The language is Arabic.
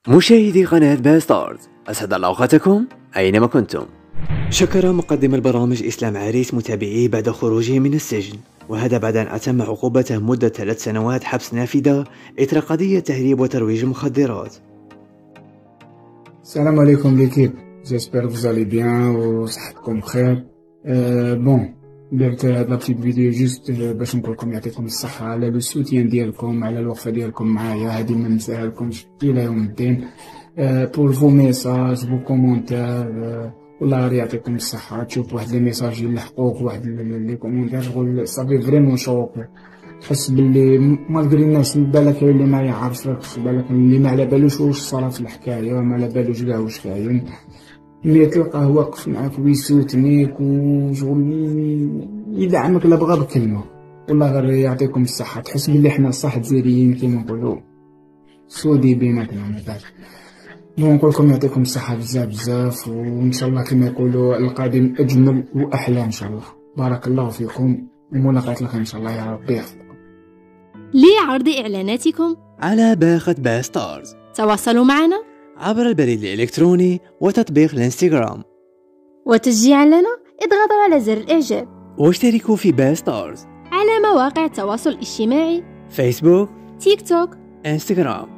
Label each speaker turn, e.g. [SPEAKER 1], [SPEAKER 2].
[SPEAKER 1] مشاهدي قناة باستارز، أسعد الله أوقاتكم أينما كنتم. شكر مقدم البرامج إسلام عريس متابعيه بعد خروجه من السجن، وهذا بعد أن أتم عقوبته مدة 3 سنوات حبس نافذة إثر قضية تهريب وترويج المخدرات.
[SPEAKER 2] السلام عليكم ليكيب، جيسبر vous allez bien وصحتكم بخير. درت هاد لابتيت فيديو جوست باش نقولكم يعطيكم الصحة على لو سوتيان ديالكم، على الوقفة ديالكم معايا، هادي ما ننساهالكمش الى يوم الدين. بور فو ميساج فو كومونتير، والله غير يعطيكم الصحة. تشوف واحد لي ميساج يلحقوك، واحد لي كومونتير تقول صافي فريمون شوق، تحس باللي مالغري الناس بالك اللي ما يعرفكش، بالك اللي ما على بالوش واش صرا في الحكاية، ما على بالوش كاع واش كاين، ملي تلقاه واقف معاك ويسوتنيك وشغل يدعمك لا بغا بكلمة، والله غير يعطيكم الصحة. تحس باللي حنا صح جزائريين كيما نقولوا سودي بيناتنا من بعد. نقولكم يعطيكم الصحة بزاف بزاف، وإن شاء الله كما يقولوا القادم أجمل وأحلى إن شاء الله. بارك الله فيكم وملاقاة الخير إن شاء الله يا ربي يحفظكم.
[SPEAKER 3] لعرض إعلاناتكم
[SPEAKER 1] على باقة باستارز
[SPEAKER 3] تواصلوا معنا
[SPEAKER 1] عبر البريد الإلكتروني وتطبيق الانستغرام،
[SPEAKER 3] وتشجيعا لنا اضغطوا على زر الإعجاب،
[SPEAKER 1] واشتركوا في باستارز
[SPEAKER 3] على مواقع التواصل الاجتماعي
[SPEAKER 1] فيسبوك،
[SPEAKER 3] تيك توك،
[SPEAKER 1] انستغرام.